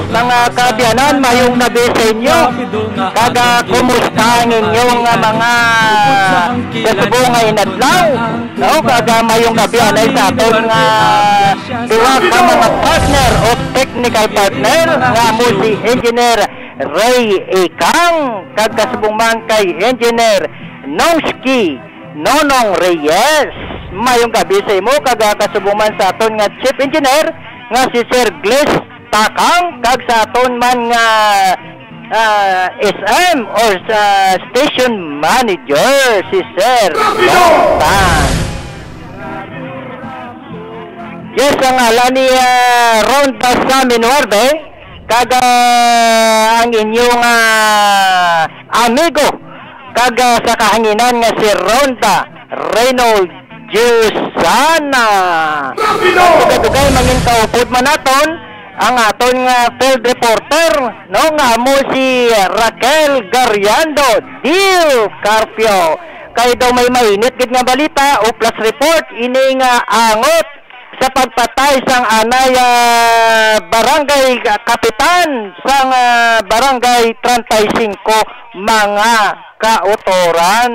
mga kabiyanan, mayong gabi sa inyo. Kaga kumusta ang inyong mga kasubungay nadlaw? No, kaga mayong gabi anay sa aton nga duwa ka mga partner o technical partner nga mo si Engineer Ray Ikang, kag kasubong man kay Engineer Nongski Nonong Reyes. Mayong gabi sa imo, kaga kasubong man sa aton nga Chief Engineer nga si Sir Gliss Takang, kag sa aton man nga SM or Station Manager si Sir Tan. Yes, ang ala ni Ronda sa Minuarde, kaga ang inyong amigo, kaga sa kahanginan nga si Ronda Reynold Jusana. Dugay mangin kaupod man naton ang aton nga field reporter, no, nga mo si Raquel Garriando Del Carpio. Kay daw may mainit gid nga balita o plus report ini nga angot sa pagpatay sang anay barangay kapitan sang barangay 35 mga kautoran.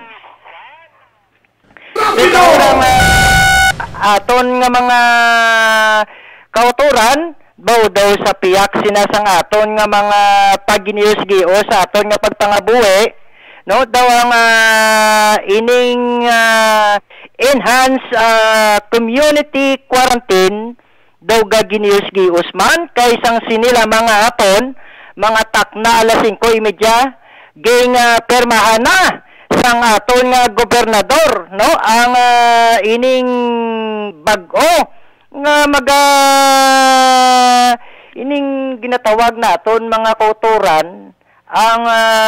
Dito ang aton nga mga kauturan baw daw sa piyak sinasang aton nga mga paginiusgiyo sa aton nga pagpangabuhi, no, daw ang ining enhanced community quarantine daw gaginiusgios man kay sang sinila mga aton mga takna alas 5:30 ging permahan na sang aton nga gobernador, no, ang ining bag-o nga ining ginatawag naton mga kauturan ang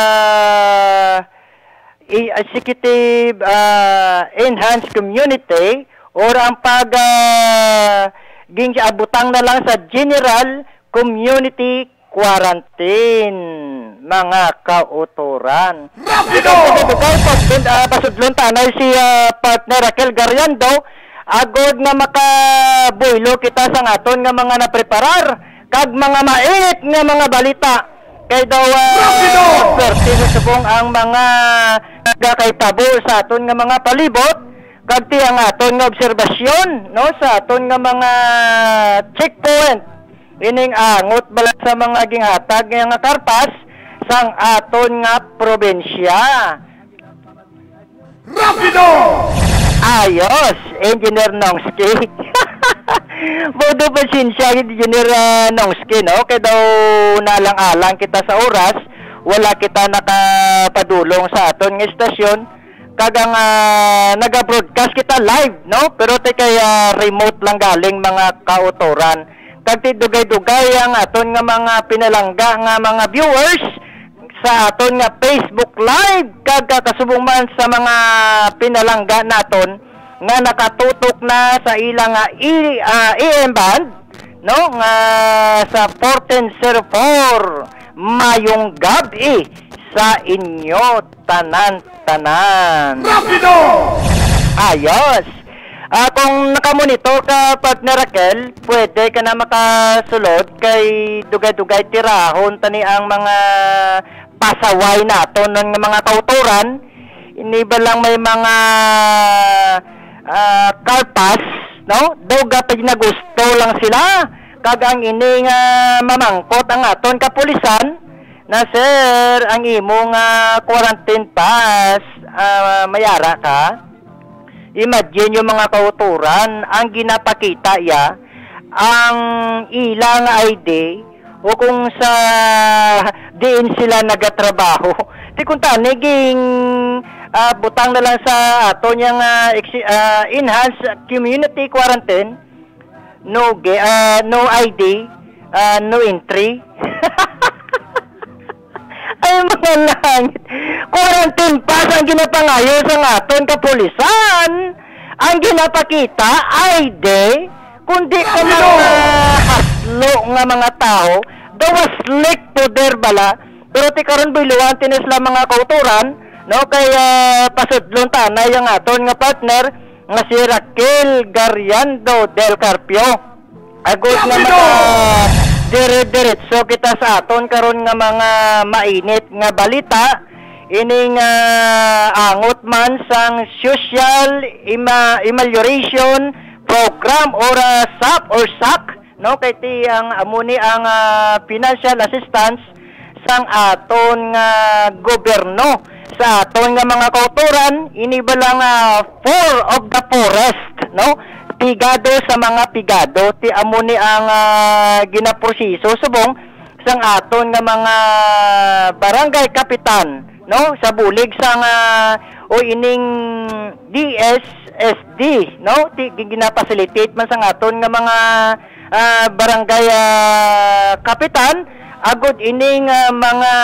executive enhanced community or ang ging abutang na lang sa general community quarantine mga kauturan. Pasudlon tanay si partner Raquel Garriando agod nga makabuylo kita sa aton nga mga napreparar kag mga mainit nga mga balita kay daw pertiso subong ang mga nagakaitabo sa aton nga mga palibot kag tiyang aton nga obserbasyon, no, sa aton nga mga checkpoint ining angot bala sa mga ginhatag nga karpas sang aton nga probensya. Rapido! Ayos, Engineer Nongski. Bodo pa siya, Engineer Nongski, no? Kaya daw nalang-alang kita sa oras, wala kita nakapadulong sa aton nga estasyon. Kagang naga-broadcast kita live, no? Pero kaya remote lang galing mga kautoran. Kagti dugay-dugay ang aton nga mga pinalangga nga mga viewers sa aton nga Facebook Live kag kasubong man sa mga pinalangga naton nga nakatutok na sa ilang AM band, no, nga sa 1404 mayong gabi sa inyo tanan-tanan. Rapido! Ayos! Kung nakamonitor ka, partner Raquel, pwede ka na makasulod kay dugay-dugay tirahon tani ang mga pasaway naton ng mga kauturan. Ini ba lang may mga karpas, no? Duga pag na gusto lang sila. Kagang ini nga mamangkot ang aton kapulisan na sir, ang imong quarantine pass mayara ka. Imagine yung mga kauturan, ang ginapakita ya, ang ilang ID, o kung sa diin sila nagatrabaho. Di kung taniging butang na lang sa ato niyang enhanced community quarantine, no ID, no entry. Ay mga langit, quarantine pass ang ginapangayo sa aton kapulisan. Ang ginapakita ID, kundi ka mga haslo nga mga tao, daw slick to their bala, pero ti karon biluan tinis lang mga kauturan, no, kaya pasudlon tanay ang aton nga partner nga si Raquel Garriando Del Carpio. Agos nga dire-diretso kita sa aton karon nga mga mainit nga balita ining angot man sang social amelioration program or SAP or SAC, no, kay ti ang amuni ang financial assistance sang aton nga gobyerno sa aton nga mga kauturan ini balang four of the forest, no, pigado sa mga pigado ti amuni ang ginaproseso subong sang aton nga mga barangay kapitan, no, sa bulig sang o ining DSSD, no, ti ginapacilitate man sang aton nga mga barangay kapitan agud ining mga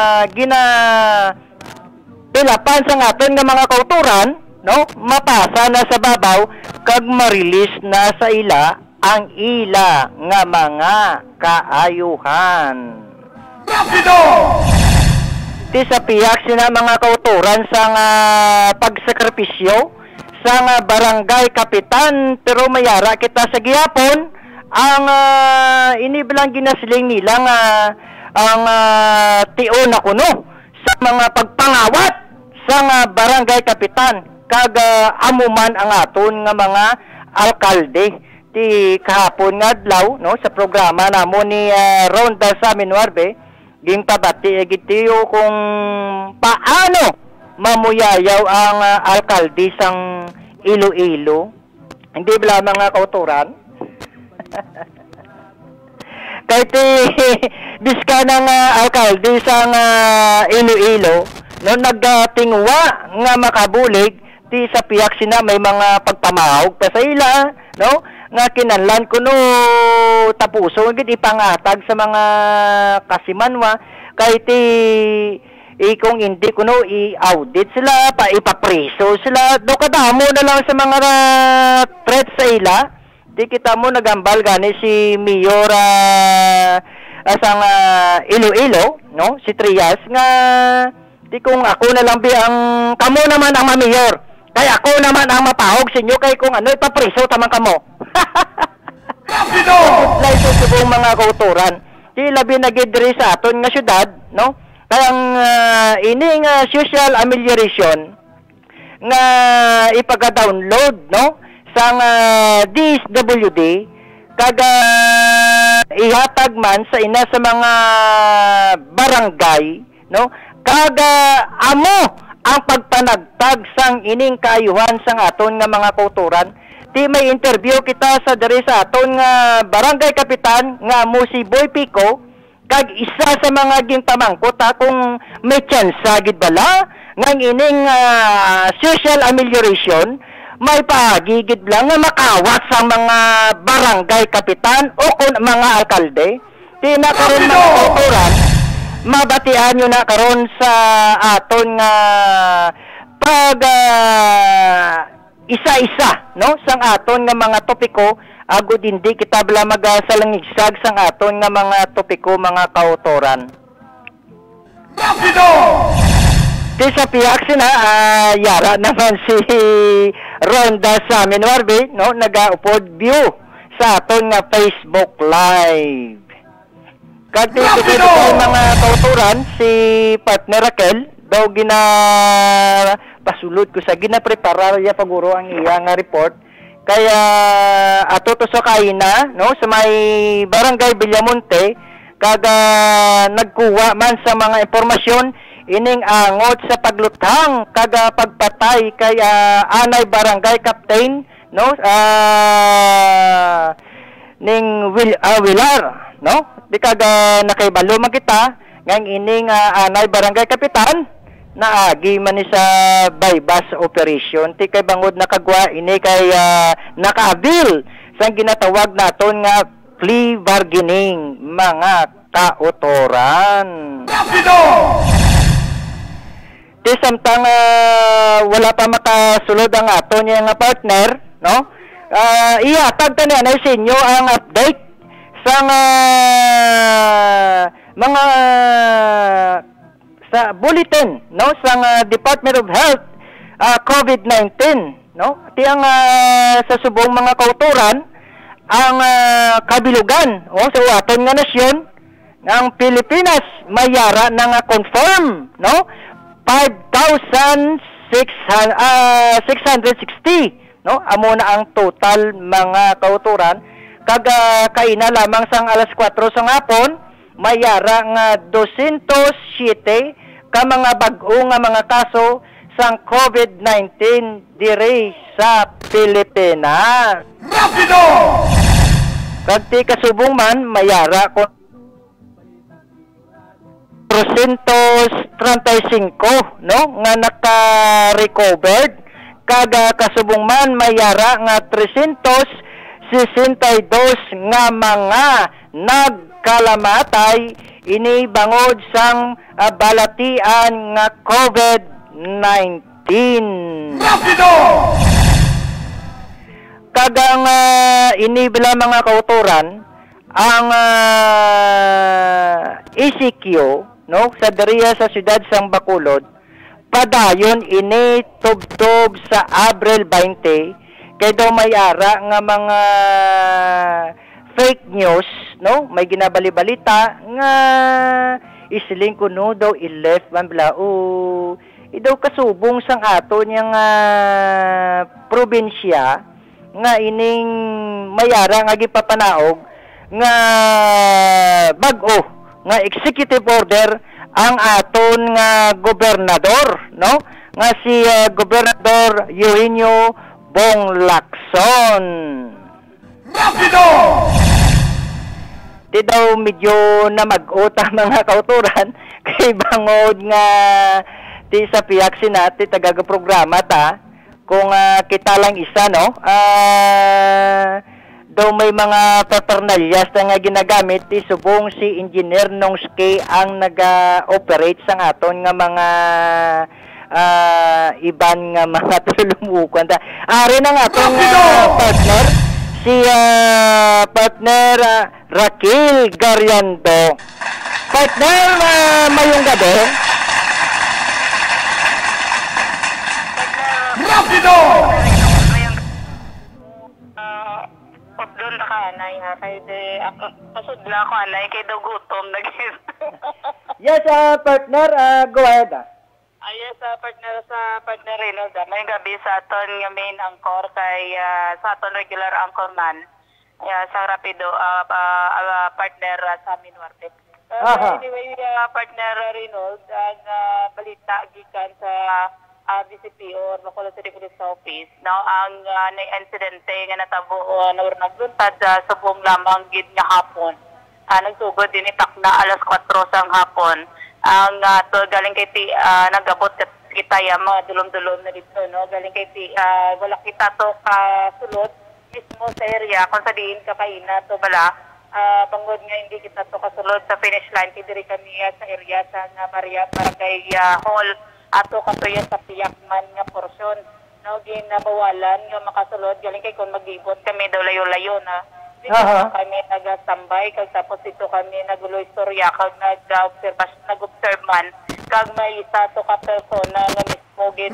ilapan sang aton nga mga kauturan, no, mapasa na sa babaw kag marilis na sa ila ang ila nga mga kaayuhan. Rapido! Ti sa piyak sina mga kauturan sang pagsakripisyo sang barangay kapitan pero mayara kita sa gihapon ang inibilang ginasiling nilang ang tio na kuno sa mga pagpangawat sang barangay kapitan kag amuman ang aton nga mga alkalde ti kahapon nga adlaw, no, sa programa namo ni Ronda sa Minuarbe gintabati gitiyo kung paano mamuyayaw ang alkalde sang Iloilo. Hindi ba mga kauturan? Kahit biska ng alkalde sang Iloilo, no, nagtingwa nga makabulig ti sa piyak sina may mga pagpamahog pa sa ila, no, nga kinanlan kuno tapuso gid ipangatag sa mga kasimanwa kay ti kung hindi kuno i-audit sila pa ipapreso sila do kadamo na lang sa mga threats sa ila. Di kita mo nagambal gani si Mayor asang Iloilo, no, si Trias nga di kung ako na lang ang kamo naman ang mayor kay ako naman ang mapahog sa inyo kay kung ano ipapreso tamang kamo. Rapido! Like so subong mga kauturan di labi na gidri sa aton nga syudad, no, kayang ining social amelioration nga ipaga-download, no, sang DSWD kag ihatag man sa ina sa mga barangay, no, kag amo ang pagpanagtag sang ining kaayuhan sang aton nga mga kauturan. Ti may interview kita sa diri sa aton nga barangay kapitan nga mo si Boy Pico kag isa sa mga gintamangkot kung may chance gid bala nga ining social amelioration may pagigid lang nga makawat sa mga barangay kapitan o kung mga alkalde. Ti na karon mga kauturan mabatian nyo na karon sa aton nga pag isa-isa, no, sang aton nga mga topiko agud hindi kita bala magasalangigsag sang aton nga mga topiko mga kautoran. Rapido! Di sa piyak sina yara naman si Ronda sa Minuarbe, no, nag-upod view sa aton nga Facebook Live. Kati mga kauturan si partner Raquel daw pasulod ko sa ginapreparar ya paguro ang iya nga report kaya ato to sa kaina, no, sa may barangay Villamonte kaga nagkuha man sa mga impormasyon ining angot sa paglutang kaga pagpatay kay anay barangay captain, no, ning Wilar, no, di kaga nakaibalo man kita ngang ining anay barangay kapitan na agi man ni sa bypass operation ti kay bangod nakagwa ini kay nakaabil sa ginatawag naton nga plea bargaining mga kautoran. Rapido! Ti samtang wala pa makasulod ang aton nga partner, no, ihatag ta na sa inyo ang update sang mga sa bulletin, no, sang Department of Health COVID-19, no, tiyang sa subong mga kauturan ang kabilugan sa uwaton nga nasyon ng Pilipinas mayara na nga confirm, no? 5,660, no? Amo na ang total mga kauturan. Kaina lamang sang alas 4 sa hapon, mayara nga 207 ka mga bag-o nga mga kaso sang COVID-19 diri sa Pilipinas. Rapido! Kagti kasubong man, mayara ko 335, no? Nga naka-recovered. Kasubong man, mayara nga 362 nga mga nagkalamatay ini bangod sang balatian nga COVID-19. Rapido! Kagang ini bila mga kauturan ang ECQ, no, sa deriya sa siyudad sang Bacolod, padayon ini tubtob sa Abril 20 kay daw may ara nga mga fake news, no, may ginabali-balita nga isiling kuno daw ilef man bla idaw kasubong sang ato niyang probinsya nga ining mayara nga gipapanaog nga bag-o nga executive order ang aton nga gobernador, no, nga si Gobernador Eugenio Bong Lacson. Rapido! Di daw medyo na mag-uta mga kauturan kay bangod nga ti sa piyak sinati tagagaprograma ta kung kita lang isa, no, daw may mga paternalyas na nga ginagamit ti subong si Engineer Nongski ang naga-operate sa aton nga mga iban nga mga tulumukan ta. Ari na nga atong partner si partner Raquel Gariando. Partner, mayong gabi. Rapido! Doon na ka, anay ha, kay de, pasudla ko anay, kay daw gutom, naging. Yes, partner, go ahead. Yes, partner Reynolds, may gabi sa aton nga main anchor, kay sa aton regular anchor man, sa Rapido, partner sa Minuarte. Anyway, partner Reynolds, ang balita gikan sa BCP or Bacolod City Police Office, no, ang na-insidente nga natabo na nagluntad sa buong lamang gid nga hapon. Nagsugod din itakna alas 4 sang hapon. Ang to galing kay nagabot kita ya mga dulom-dulom na dito, no, galing kay wala kita to kasulod mismo sa area kung sa diin kakaina to bala. Bangod nga hindi kita to kasulod sa finish line kay diri kami sa area sa Maria Barangay Hall ato katuya sa piyakman nga porsyon, no, ginabawalan nga makasulod galing kay kung mag-ibot kami daw layo-layo na dito kami nag-standby kag tapos ito kami nagulo istorya kag nag-observe man kag may isa to ka persona nga mismo gid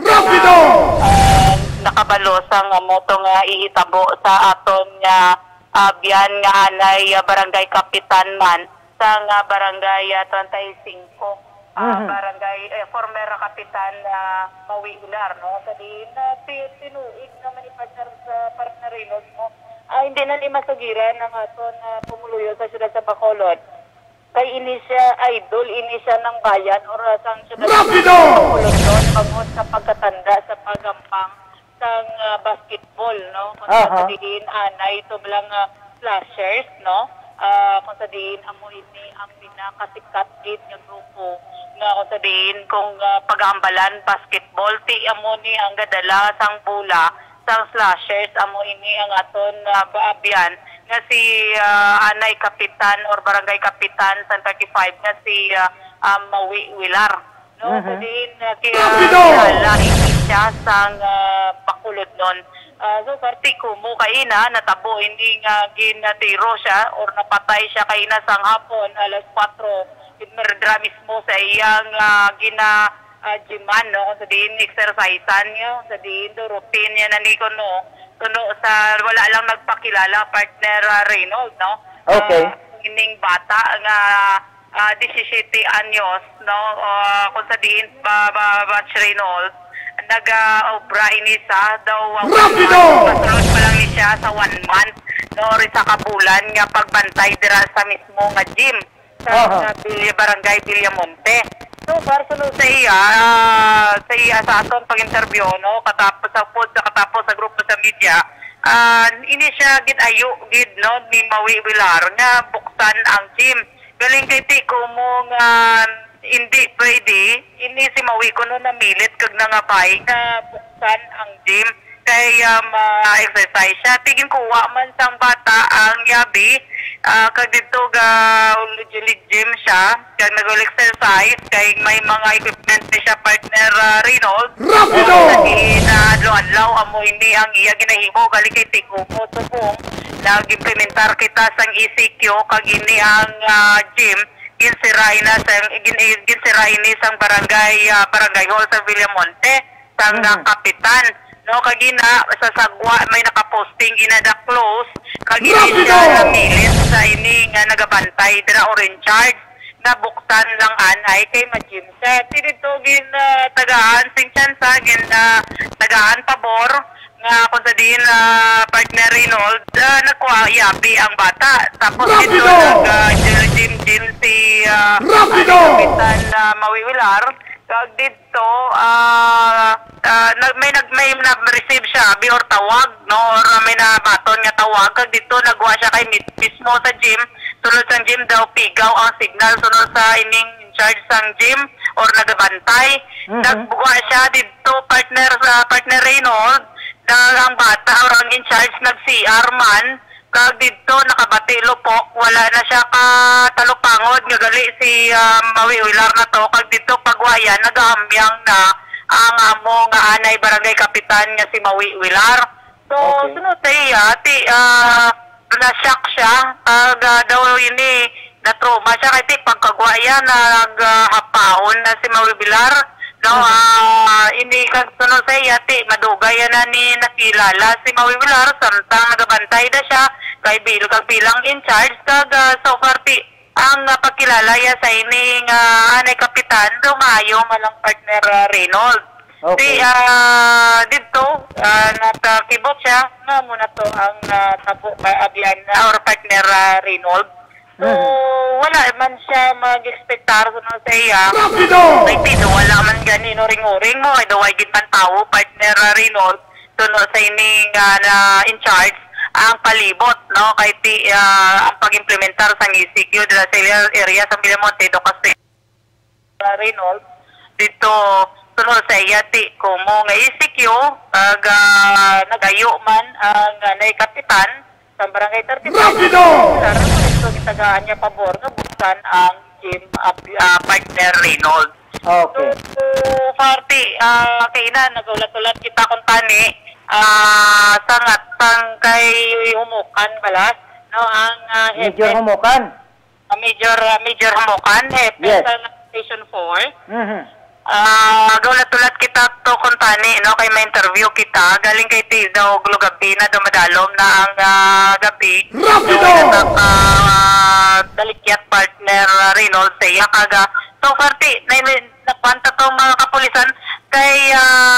nakabalo sa nga moto nga ihitabo sa aton nga biyan nga anay barangay kapitan man sa nga barangay 35 barangay former kapitan Maui Ular, no, sa din tinuig naman ipadar sa partner Reynolds mo hindi na ni masugiran ng aton pumuluyo sa siyudad sa Bacolod kay ini siya idol, ini siya ng bayan or sang siyudad sa Bacolod doon pagod sa pagkatanda sa pagampang sang basketball, no, kung sa diin anay ito bilang flashers, no, kung sa diin amo ini ang pinakasikat gid nga grupo nga kung sa diin kung paghambalan basketball ti amo ni ang gadala sang bula sang slashers amo ini ang aton baabian nga si anay kapitan or barangay kapitan sa 35 nga si Maui Wilar, no, sa diin kaya siya sang Bacolod nun. So parti kumo kaina natabo hindi nga ginatiro siya or napatay siya kaina sang hapon alas 4 merdra mismo sa iyang gyman, no, kung sa diin exercisean niya, sa diin do routine niya na ni ko, no, tuno sa wala lang nagpakilala partner Reynolds, no? Okay. Ining bata nga 17 anyos, no? Kung sa diin batch Reynolds, nag-obra ini sa daw masulod pa lang ni siya sa 1 month, no? Ori sa kabulan nga pagbantay dira sa mismo nga gym sa Barangay Villamonte. So, para sa iya sa atong pag-interview, no, katapos sa grupo sa media, ini siya gid-ayo, no, ni Maui Villar nga buksan ang gym. Galing kay Tiko mo nga hindi pwede, ini si Maui ko no namilit kag nangabay nga buksan ang gym kay exercise siya. Tigin kuha man sang bata ang yabi, kag dito ga gym siya, kag nag-exercise, kay may mga equipment ni siya partner Reynolds. Rapido! Adlaw amo ini ang iya ginahimo, gali kay Tikumo subong, nag-implementar kita sang ECQ, kag ini ang gym, ginsiray ni sang barangay hall sa Villamonte, sang kapitan. No, kagina sa sagwa may nakaposting ina close, kagina siya namilit sa ini nga nagabantay dira orange charge na buksan lang anay kay ma-gym set. Dito gin tagaan sing chansa gin tagaan pabor nga kung sa din partner Reynolds nagkuha yabi ang bata. Tapos dito nag-gym si Kapitan Maui Villar. Kag dito may na-receive siya abi or tawag, no, or may nabaton nga tawag. Kag dito nagwa siya kay mismo sa gym, sunod sa gym daw pigaw ang signal sunod sa ining in charge sang gym or nagabantay. Nagbuwa siya dito partner Reynolds na ang bata or ang in charge nag-CR man. Kag dito nakabati lupok, wala na siya katalupangod nga gali si Maui Villar na to. Kag dito pagwayan nagahambyang na ang amo nga anay barangay kapitan nga si Maui Villar. So sunod iya na-shock siya, daw ini na-trauma siya kay pagkagwayan naghapaon na si Maui Villar. No, ini kag sunod sa iya madugay na ni nakilala si Maui Villar samtang nagabantay na siya kay bilang in charge. Kag so far ang pagkilala ya sa ini nga anay kapitan dumayo malang partner Reynolds. Okay. Dito natakibot siya nga muna to ang tapo abiyan or partner Reynolds. So, wala man siya mag-expectar sa iya. May pido, wala man gani no ring-uring mo. Ay daway gitan tao, partner Reynolds, tuno sa ining in charge, ang palibot, no? Kahit ang pag-implementar sa ECQ dila sa area sa Villamonte, do kasi Reynolds, dito, tuno sa iya, kumo nga ECQ, nagayo man ang kapitan, sa barangay 35. Ito gitagaan niya pabor na buksan ang gym partner Reynolds. Okay. So, party, kainan, nagulat-ulat kita kung tani, sangat sang kay humukan balas, no, ang Major Humukan? Major Humukan, yes. Sa Station 4. Gulat-ulat kita to kung tani, no, kay may interview kita galing kay Tidaw gabi na dumadalom na ang gabi. Rapido! Dalikyat partner Reynolds siya kaga. So party napanta to mga kapulisan kay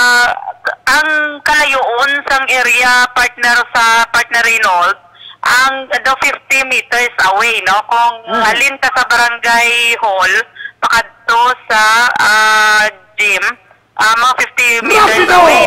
ang kalayuon sang area partner sa partner Reynolds ang 50 meters away, no, kung alin ka sa barangay hall pakadto sa gym, mga 50 meters away.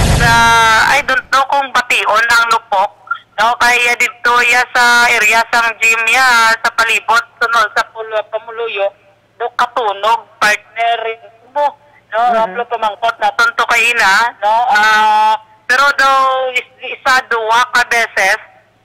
I don't know kung bation ang lupok, no, kaya dito ya sa area sang gym ya sa palibot sunod sa pamuluyo do katunog partner mo, no, aplo pamangkot na tonto kay ina, no, pero daw isa duwa ka beses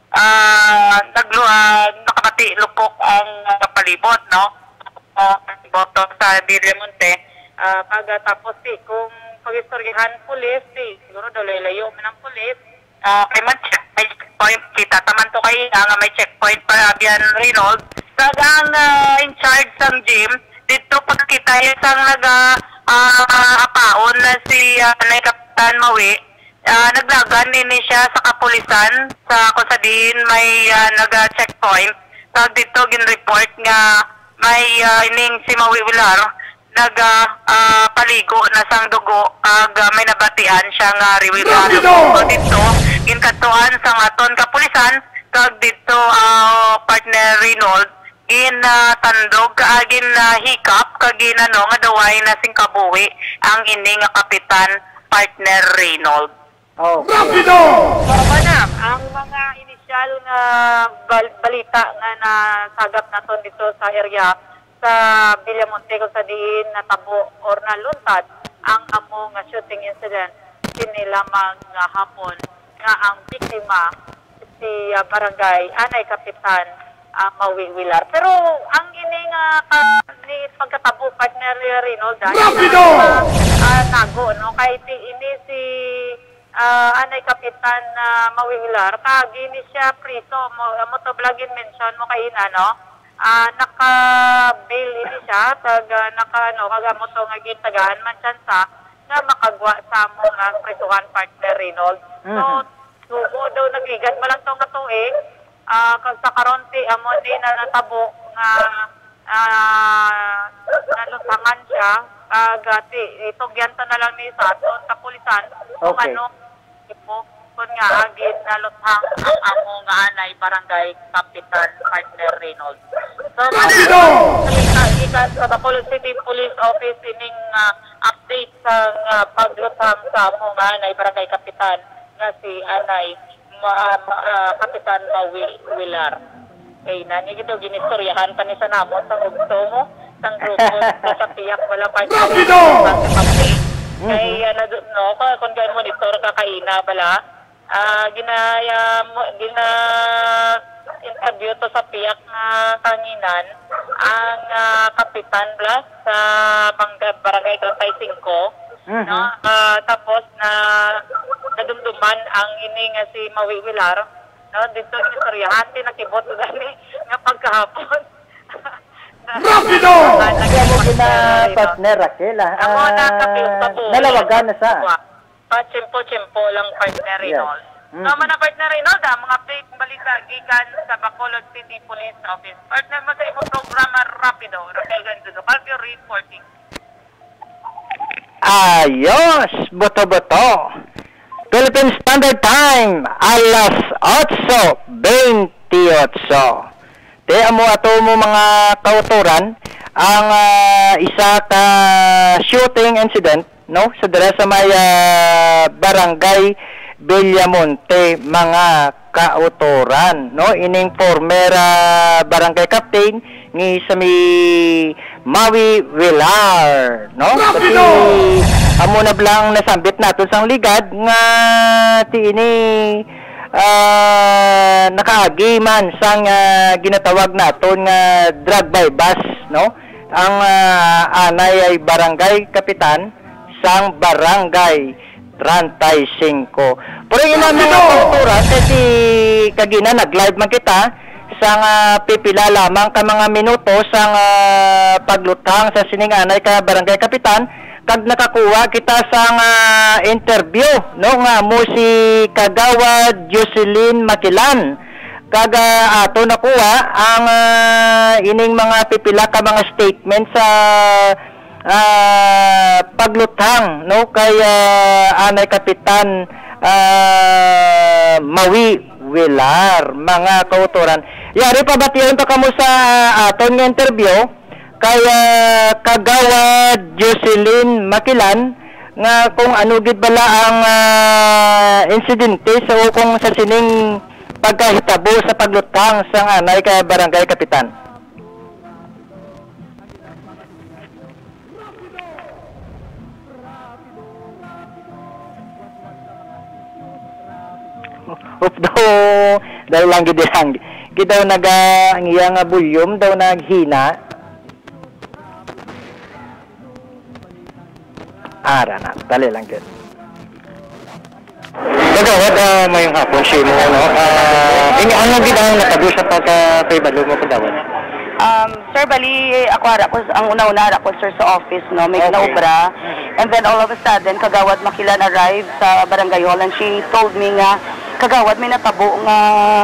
nakabati lupok ang palibot, no, boto sa Villamonte. Pagkatapos kung pag-istoryahan pulis, siguro daw layo man ang pulis. Kay man may checkpoint kita taman to kay nga may checkpoint para abiyan Reynolds. Kagang in charge sang gym dito pagkita isang hapaon na si Kapitan Maui naglagan nini siya sa kapulisan sa kung sabihin may nag-checkpoint. Tag dito gin-report nga may ining si Maui Villar paligo na sang dugo kag may nabatian siya nga riwilaro dito ginkatuan sa aton kapulisan kag dito partner Reynold tandog gin hikap kag ginano nga daway na singkabuhi ang ini nga kapitan partner Reynold. Okay. So, manam, ang mga initial nga balita nga nasagap naton dito sa area sa Villamonte kung sa diin natabo or naluntad ang amo nga shooting incident sinilamang hapon nga ang biktima si barangay Anay Kapitan Maui Villar. Pero ang ini nga ni pagkatabo partner Reynold nago no kay ini si Anay Kapitan Maui Villar kag ini siya priso mo to blogin mention mo kay ina no naka-bail ini siya tag kagamo to nga gitagaan man tsansa nga makagwa sa mo nga prisuhan partner Reynold. So sugo daw nagligat mo lang to nga tuig kag sa karonti amo ni na natabo nga nalutangan siya gati itugyan to na lang ni sa aton kapulisan kung ano ipo kun nga agin naluthang ang amo nga anay barangay Kapitan partner Reynold. So ikan sa Bacolod City Police Office ining update sa pagluthang sa amo nga anay barangay Kapitan nga si anay Kapitan Maui Villar. Kay nani gito ginistoryahan pa ni sa namon sa ugto mo sang grupo sa tiyak wala pa kay no kung gayon monitor ka kaina bala gina interview to sa piyak nga kanginan ang kapitan bla sa barangay 35 no tapos nadumduman ang ini nga si Maui Villar no dito istoryahan tinakibot gani nga pagkahapon Rapido! Kaya mo partner Raquel nalawagan na sa Pachimpo lang partner Reynold. No, mana partner Reynold mga update balita gikan sa Bacolod City Police Office. Partner mo sa imong programa Rapido, Raquel Gandudo. Palpio reporting. Ayos, boto-boto. Philippine Standard Time, alas 8:28. Te amo ato mo mga kauturan ang isa ka shooting incident no sa dira sa may barangay Villamonte mga kauturan no ining former barangay captain ni sa mi Maui Villar no kasi amo na blang nasambit naton sang ligad nga ti ini nakaagi man sang ginatawag naton nga drug by bus no ang anay ay barangay kapitan sang barangay 35. Pero ina mga kultura kasi kagina nag-live man kita sang pipila lamang ka mga minuto sang paglutang sa sining anay ka barangay kapitan kag nakakuha kita sang interview no nga mo si Kagawad Jocelyn Makilan kag ato nakuha ang ining mga pipila ka mga statement sa paglutang no kay anay kapitan Maui Villar mga kauturan. Yari pa batiyon pa kamo sa aton nga interview kay Kagawad Jocelyn Makilan nga kung ano gid bala ang insidente sa kung sa sining pagkahitabo sa paglutang sang anay kay barangay kapitan. Dahil lang gid lang daw ang iyang volume daw naghina. Ara na, dali lang gid. Kagawad mayong hapon si mo no. Ini ano gid ang nakadu sa pagka kay balo mo kagawad. Sir, bali, ako ang una-una ako, sir, sa office, no, may ginaobra. And then all of a sudden, kagawad makilan arrive sa barangay hall and she told me nga, kagawad may natabo nga,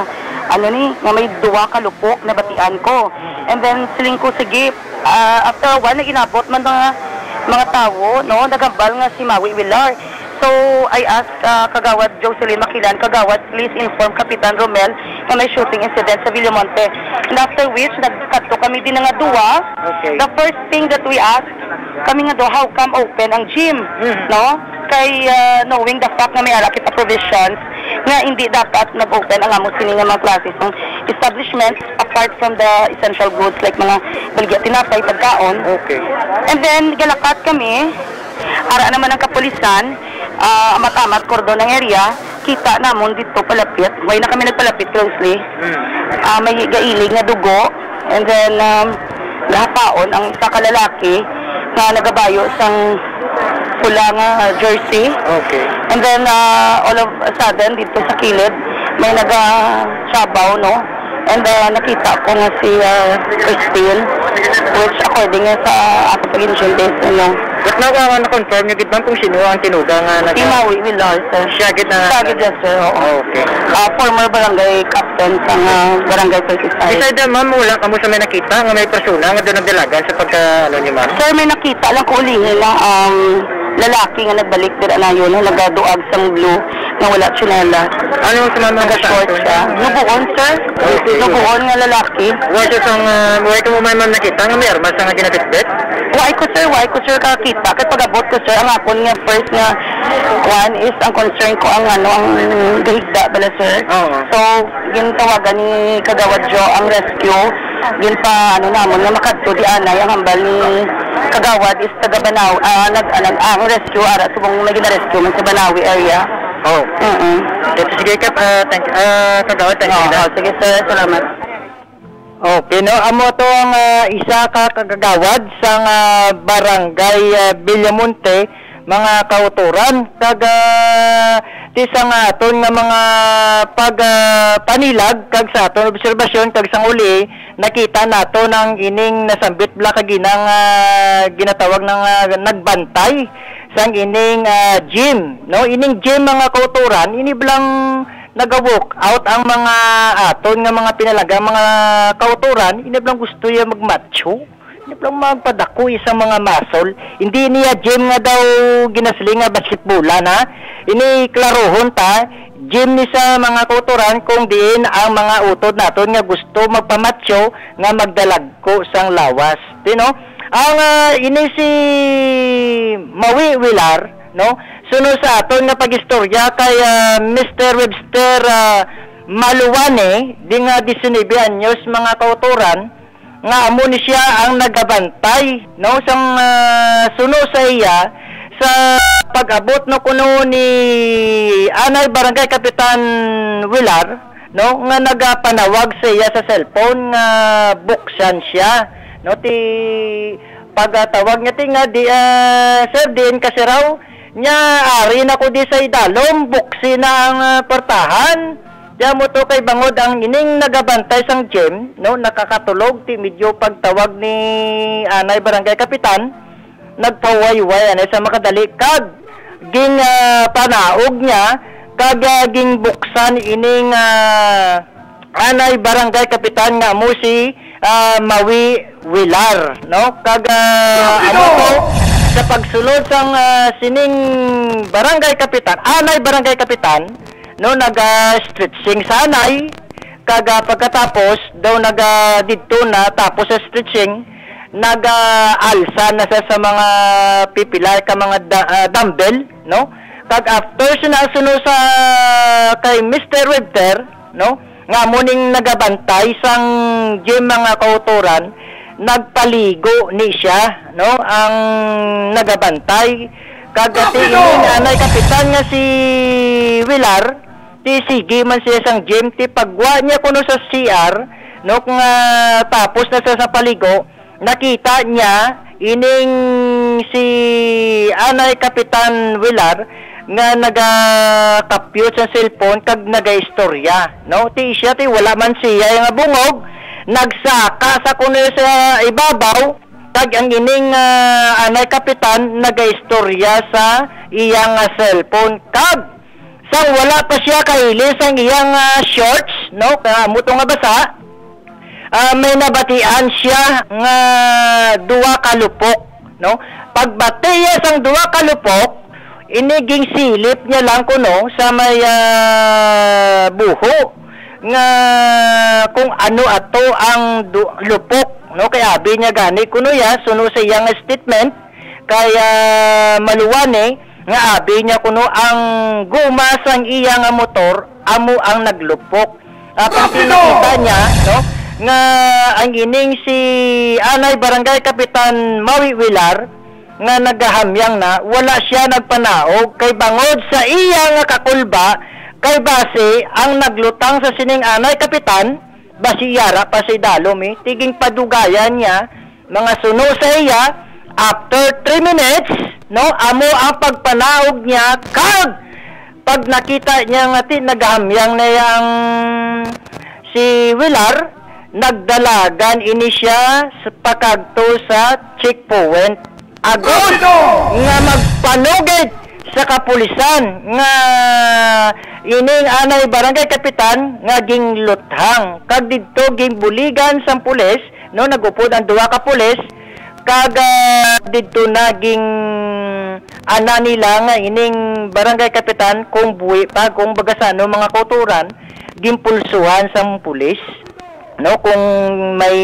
nga may duwa ka lupok na batian ko. And then siling ko, sige, after a while, naginabot man mga tao, no, nagambal nga si Maui Villar. So, I asked Kagawad Jocelyn Makilan, Kagawad, please inform Kapitan Romel na may shooting incident sa Villamonte. And after which, nagkadto kami din nga duwa. Okay. The first thing that we asked, kami nga duwa, how come open ang gym? No? Kay knowing the fact na may ala kita provisions, nga hindi dapat nag-open ang amo sini nga mga classes ng establishments apart from the essential goods like mga baligya, tinapay, pagkaon. Okay. And then, galakat kami, ara naman ang kapulisan, amat-amat kordon ng area, kita namon dito palapit, way na kami nagpalapit closely, may gailig na dugo, and then lahapaon ang isa ka lalaki na nagabayo sang pula nga jersey. Okay. And then all of a sudden dito sa kilid may naga-sabaw, no? And nakita ko nga si Christine, which according sa ato pag-initial based, But na-confirm nyo gid kung sino ang tinuga nga si Maui Villar, sir. Siya gid na... Siya gid, sir, oo. Okay. Former barangay captain sa barangay 35. Besides ma'am, wala ka mo sa may nakita nga may persona nga doon nagdalagan sa pagka, niyo ma'am? Sir, may nakita lang ko ulihin na lalaki nga nagbalik dira na yun, nagaduag sang blue, nga wala tsinela. Ano yung sumama nga short siya? Nubuon, sir. Nubuon nga lalaki. Wala ka mo ma'am nakita nga may armas nga ginabitbit? Why ko sir kakita? Kaya pag-abot ko, sir, ang akon nga first nga one is ang concern ko ang ang gahigda bala, sir. So, gintawagan ni Kagawad Jo ang rescue. Ginpa namon nga makadto di anay ang hambal ni Kagawad is taga Banawi, ang rescue ara subong may gina-rescue man sa Banawi area. Sige ka, thank you. Kagawad, thank you. Sige, sir, salamat. Okay, no, amo to ang isa ka kagawad sa barangay Villamonte, mga kauturan kag tisang aton nga mga pagpanilag kag sa aton obserbasyon kag sang uli nakita nato ng ining nasambit bla kag ginang ginatawag ng nagbantay sang ining gym, no, ining gym mga kauturan ini blang nag-walk out ang mga aton nga mga pinalaga mga kauturan, ini blang gusto ya magmacho, ini blang magpadako sa mga muscle, hindi niya gym nga daw ginasling nga basketbolan, ha, ini klarohon ta gym ni sa mga kauturan kung diin ang mga utod naton nga gusto magpamacho nga magdalagko sang lawas, no? Ang ini si Maui Villar, no, sunod sa aton nga pagistorya kay Mr. Webster Maluwane, di nga 19 anyos mga kauturan, nga amo ni siya ang nagabantay, no, sang sunod sa iya sa pag-abot no kuno ni Anay Barangay Kapitan Villar, no, nga nagapanawag sa iya sa cellphone nga buksan siya, no, ti pagtawag niya ti nga di sir din kasi raw nya ari na ko di sa idalom buksi na ang portahan diya mo to kay bangod ang ining nagabantay sang gym, no, nakakatulog ti medyo pagtawag ni Anay Barangay Kapitan nagpawayway anay sa makadali kag ging panaog niya kag ging buksan ining Anay Barangay Kapitan nga mo si Maui Villar, no, kag ano to sa pagsulod sang sining Barangay Kapitan, Anay Barangay Kapitan, no, naga-stretching sa anay, kag pagkatapos daw didto na tapos sa stretching, naga-alsa na sa mga pipilay ka mga dumbbell, no, kag after sinasunod sa kay Mr. Webster, no, nga muning nagabantay sang gym mga kauturan, nagpaligo ni siya, no, ang nagabantay kagati ining Anay Kapitan nga si Villar ti sige man siya sang gym ti pagwa niya kuno sa CR, no, nga tapos na siya sa paligo nakita niya ining si Anay Kapitan Villar nga naga-compute sa cellphone kag naga-istorya, no, ti siya ti wala man siya nga bungog nagsaka sa kuno sa ibabaw kag ang ining anay kapitan nagaistorya sa iyang cellphone kag sang wala pa siya kailis ang iyang shorts no muto nga basa may nabatian siya nga duwa ka lupok no pagbatiya sang duwa ka lupok iniging silip niya lang kuno sa may buho nga kung ano ato ang lupok no kay abi niya gani kuno ya suno sa iyang statement kaya maluwane nga abi niya kuno ang guma sang iyang motor amo ang naglupok pagkita niya no nga ang ining si anay barangay kapitan Maui Wilar nga nagahamyang na wala siya nagpanaog kay bangod sa iyang kakulba kay base ang naglutang sa sining anay kapitan basi yara pa si Dalomi tiging padugayan niya mga suno sa iya after 3 minutes no amo ang pagpanaog niya kag pag nakita niya nga nagahamyang na yang si Wilar nagdalagan ini siya sa pakagto sa checkpoint agos nga magpanugid sa kapulisan nga ining anay barangay kapitan nga ging luthang kag didto ging buligan sang pulis no nagupod ang duha ka pulis kag didto naging ana nila nga ining barangay kapitan kung buhi pa kung bagasano mga kauturan gimpulsuhan sang pulis no kung may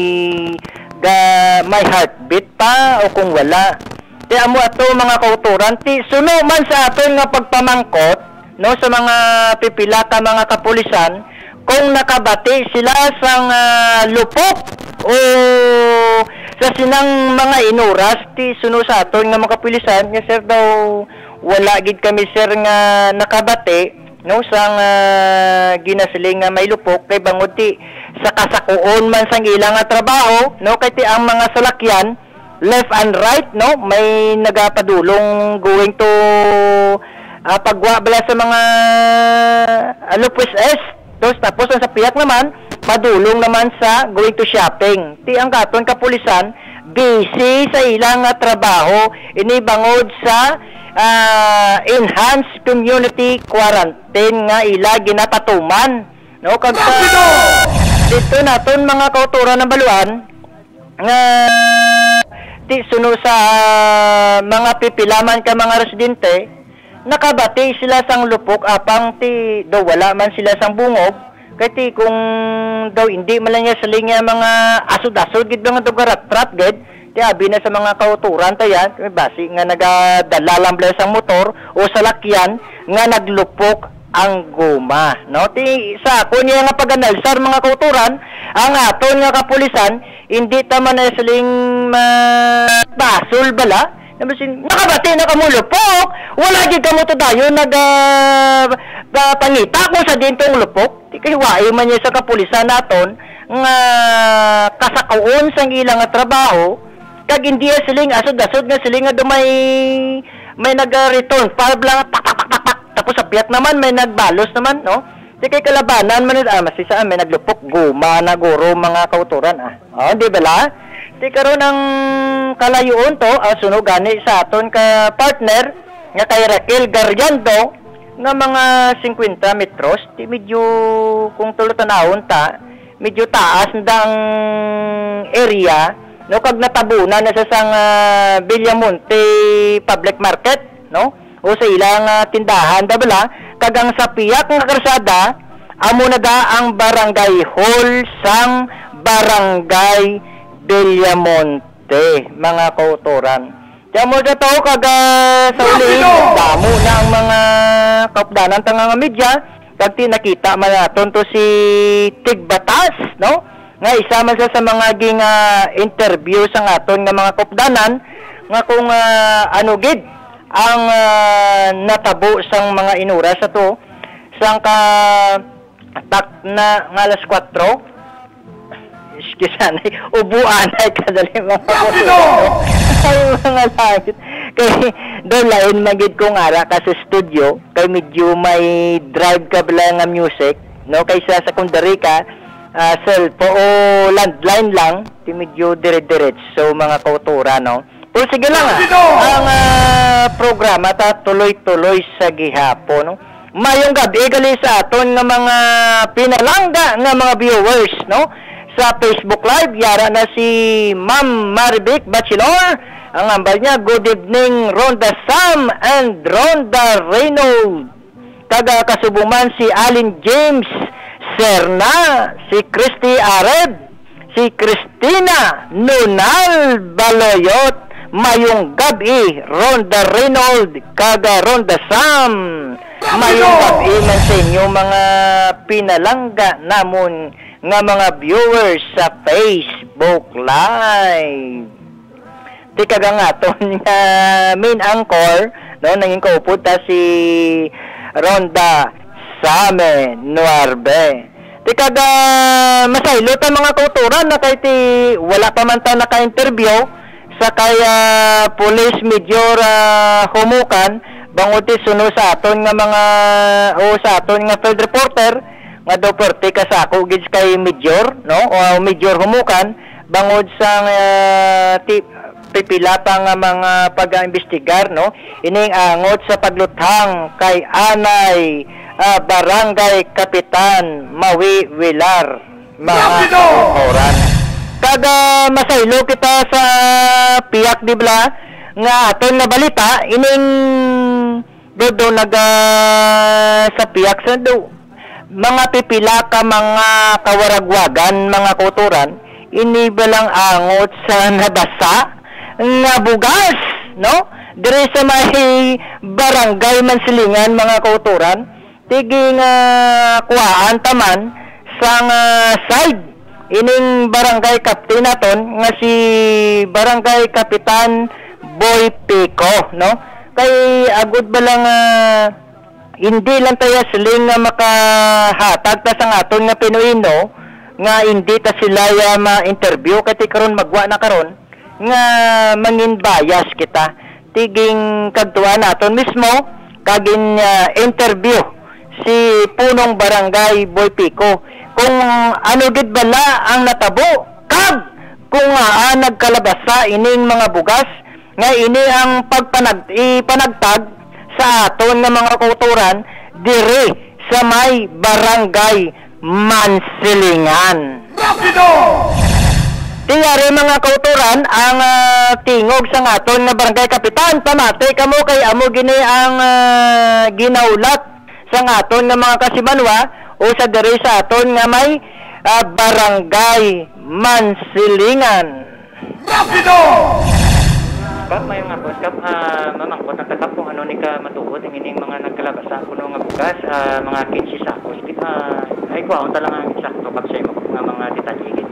heartbeat pa o kung wala ti amo ato mga kauturan ti suno man sa aton nga pagpamangkot no sa mga pipila ka mga kapulisan kung nakabati sila sang lupok o sa sinang mga inuras ti suno sa aton nga mga kapulisan nga sir daw wala gid kami sir nga nakabati no sang ginasiling nga may lupok kay bangod ti sa kasakuon man sang ilang trabaho no kay ti ang mga salakyan left and right no may nagapadulong going to pagwa bala sa mga Lupus S tapos ang sa piyak naman padulong naman sa going to shopping ti ang katon kapulisan busy sa ilang trabaho ini bangod sa enhanced community quarantine nga ila ginapatuman no kag dito naton mga kauturan ng baluan nga ti suno sa mga pipilaman ka mga residente nakabati sila sang lupok apang ti daw wala man sila sang bungog kay ti kung daw hindi man lang niya saling mga asod-asod gid mga dugarat-rat gid ti abi na sa mga kauturan tayan basi nga nagadala lang sang motor o salakyan nga naglupok ang guma no ti sa ako niya nga paganalsar mga kauturan ang aton nga kapulisan hindi taman na saling basol bala nakabati na kamulupok wala gid kamo to dayon pangita ko sa dintong lupok ti kay waay man niya sa kapulisan naton nga kasakaon sang ilang nga trabaho kag hindi siling asod-asod nga siling nga dumay may nag-return file lang tapos sa piyak naman may nagbalos naman no di kay kalabanan man masisaan may naglupok guma na guro mga kauturan di bala di karon ang kalayoon to sunog gani sa aton ka partner nga kay Raquel Garriando nga mga 50 metros di medyo kung tulo-tanahon ta medyo taas ndang area no kag natabunan na sa sang Villamonte Public Market no o sa ilang tindahan dabala kag ang sa piyak nga karsada amo na da ang barangay hall sang barangay Villamonte mga kauturan diyan mo na to kag sa uli damo na ang mga kaupdanan tang nga media kag nakita man naton to si Tigbatas no nga isa man sa mga ging interview sang aton nga mga kaupdanan nga kung ano gid ang natabo sang mga inura sa to sang ka tak na nga alas 4 iskisan ubuan ay kadali mga ay mga langit kay doon lain magid kong ara ka sa studio kay medyo may drive ka bala nga music no kaysa secondary ka cellphone o landline lang, ti medyo dire-diretso mga kautura, no? Pero sige lang ang programa ta tuloy-tuloy sa gihapon, no? Mayong gabi gali sa aton nga mga pinalangga nga mga viewers, no? Sa Facebook Live, yara na si Ma'am Marvic Bachelor. Ang ambal niya, good evening, Ronda Sam and Ronda Reynolds. Kasubuman si Alin James Serna, si Christy Areb, si Christina Nunal Baloyot. Mayong gabi, Ronda Reynolds, Ronda Sam. Mayong gabi man sa inyo mga pinalangga namon nga mga viewers sa Facebook Live. Tikaga nga to nga main anchor, no, nanging kaupod ta si Ronda Same Nuarbe. Tikaga masaylo ta mga kauturan na kay ti wala pa man ta naka-interview sa kaya Police Major Humukan bangod ti suno sa aton nga mga sa aton nga field reporter nga do perti ka sa ako gid kay Major, no, o Major Humukan bangod sa pipila pa nga mga pag-imbestigar, no, ining angot sa pagluthang kay Anay Barangay Kapitan Mawi Wilar mga oran. Kada masaylo kita sa piyak di bla nga aton nga balita ining do naga sa piyak sa do mga pipila ka mga kawaragwagan mga kuturan ini balang angot sa nabasa nga bugas, no? Dire sa may barangay Mansilingan mga kauturan, tiging kuhaan taman sa side ining barangay captain naton nga si Barangay Kapitan Boy Pico, no? Kay agud ba lang hindi lang tayo siling nga makahatag ta sa aton nga Pinoyno nga hindi ta sila ma-interview kati karon magwa na karon nga mangin bias kita tiging kagtuan naton mismo kagin interview si punong barangay Boy Pico kung ano gid bala ang natabo kag kung nagkalabasa ining mga bugas nga ini ang ipanagtag sa aton nga mga kauturan dire sa may barangay Mansilingan. Rapido! Tiyari mga kauturan ang tingog sa aton nga barangay kapitan pamatay kamo kay amo gini ang ginaulat sa aton nga mga kasibanwa o sa diri sa aton nga may barangay Mansilingan. Rapido! Kap may nga boss kap mamangkot ang takap kung ano ni ka matuod ang ining mga nagkalabasa kuno nga bugas mga 15 sakos ay kuha lang ang sakto kap sa imo nga mga detalye.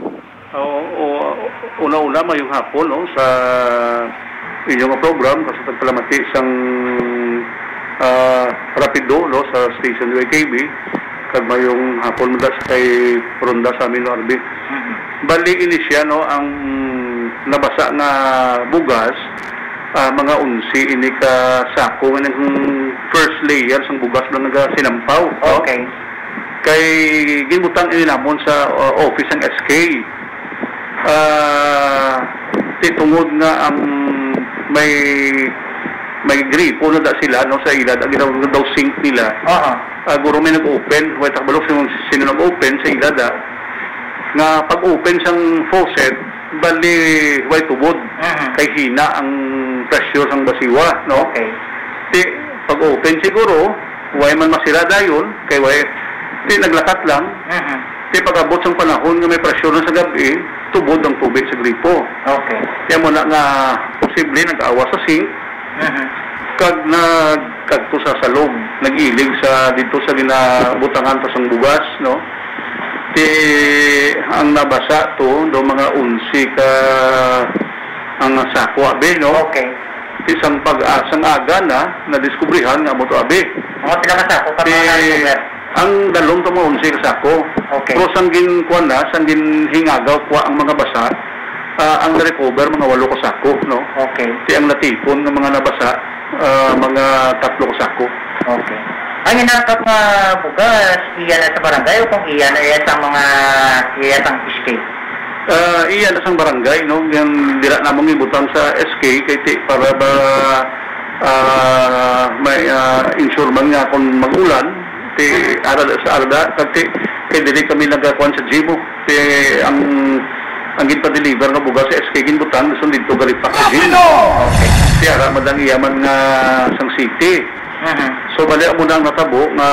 Una-una mayong hapon no, sa inyong program kasi pagpalamati isang rapido no, sa station UAKB kag mayong hapon mula sa kay Ronda sa amin no, Arbi. Bali ini siya no, ang nabasa na bugas mga unsi ini ka sako nga ng first layer sang bugas lang naga sinampaw. Okay. Kay ginbutang ini namon sa office ng SK. Titungod nga ang may gripo na da sila no sa ilad ang ginawag daw sink nila. Guro may nag-open, way takbalok sino nag-open sa ilad nga pag-open sang faucet bali way tubod kay hina ang pressure sang basiwa no. Okay. Ti pag-open siguro way man masira dayon kay way ti naglakat lang. Ti pag-abot sang panahon nga may pressure na sa gabi tubod ang tubig sa gripo. Okay. Kaya mo na nga posible nag-awa sa sink. Kag nagkagto sa salog, nag-ilig sa dito sa ginabutangan pa sang bugas, no? Ti ang nabasa to do mga unsi ka ang sako abe, no? Okay. Ti sang pag-asang aga na diskubrihan nga mo to abe. Mga pinakasako ka mga ang dalong to mga unsi ka sako. Okay. Pero sang ginkuan na, sang ginhingagaw kwa ang mga basa, ang na-recover mga 8 ka sako, no? Okay. Ti ang natipon ng mga nabasa, mga 3 ka sako. Okay. Ang inakap nga bugas, iyan na sa barangay o kung iyan na sa mga iyatang SK? Iyan na sa barangay, no? Yung dira namang ibutang sa SK kay para ba may insure man nga kung mag-ulan, sa arda, kay dili kami nagakuan sa GMO. Ang ginpa-deliver nga bugas sa SK ginbutang, gusto dito garipak sa GMO. Okay. Kaya madang iyaman nga sang city. So bali mo nang natabo nga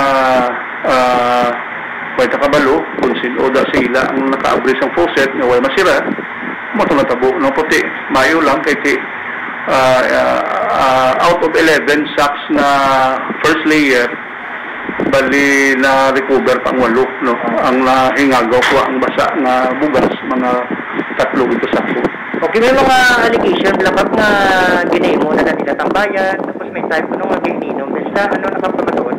may takabalo kung sila sila ang naka-abri sang faucet nga way masira mo to natabo no puti mayo lang kay out of 11 sacks na first layer bali na recover pang 8 no ang nahingagaw ko ang basa nga bugas mga 3 ito sako. Okay, may mga allegation lakap nga ginimo na kanila tambayan tapos may type ko nga gininom basta ano nakapamatuod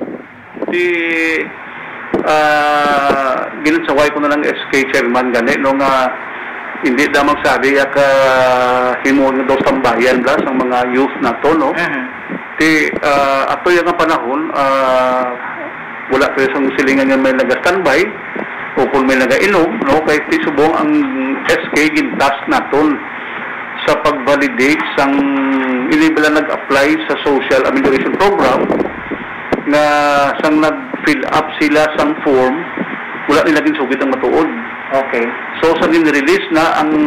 ginansaway ko na lang SK chairman gani no nga hindi da magsabi ka himo nga daw tambayan bla sa mga youth na to no ato yung panahon wala kayo sa silingan nga may naga-standby o kung may nagainom, no, kay subong ang SK gintas naton sa pag-validate sang inibala nag-apply sa social amelioration program na sang nag-fill up sila sang form wala nila ginsugid ang matuod. Okay. So sa nirelease na ang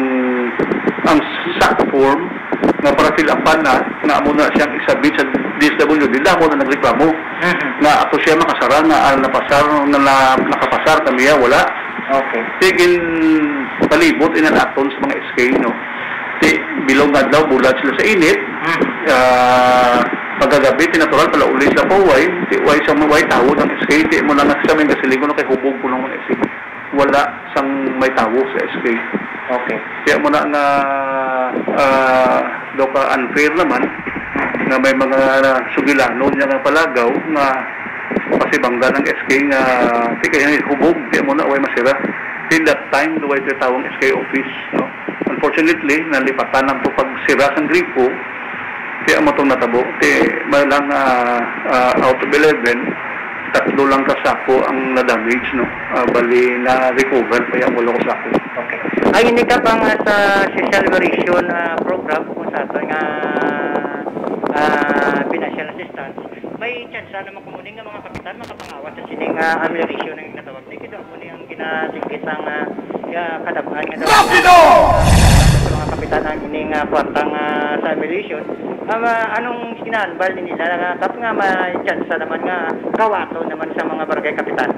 SAC form na para fill upan na amo na siyang isabit sa DSWD dila mo na nagreklamo na ato siya makasara na nakapasar kami wala. Okay. Tigin palibot inanaton sa mga SK no. Bilog nga daw bulat sila sa init. Pagkagabi tinatural pala uli sa paway way sa may tawo ng SK mo lang sa mga kasilingo na kay hubog ko ng mga SK wala sang may tawo sa SK. Okay. Kaya mo na nga do ka unfair naman na may mga sugilanon niya nga palagaw nga pasibangga ng SK nga di kaya hubog kaya mo na way masira. Till that time do way tawong SK office no. Unfortunately nalipatan ang pagsira sang gripo kaya mo itong natabo may lang out of 11 3 lang kasako ang na-damage no bali na recover pa yung wala ko sako. Okay. Ay hindi ka pang sa social variation program kung sa ato nga financial assistance may chance na makumuning nga mga kapitan makapangawat sa sining amelioration ng natawag dito ako ang ginatingkit ang kadabaan nga daw mga kapitan ang ining kwartang sa amelioration anong sinanbal nila tapos nga may chance naman nga kawato naman sa mga barangay kapitan